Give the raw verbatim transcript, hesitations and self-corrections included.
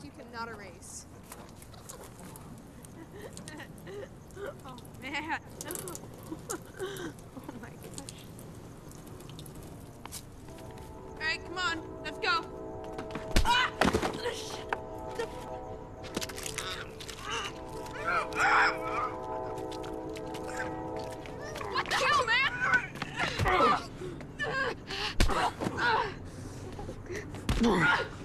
past you cannot erase. Oh man. Oh my gosh. Alright, come on, let's go. Ah! What the hell, man?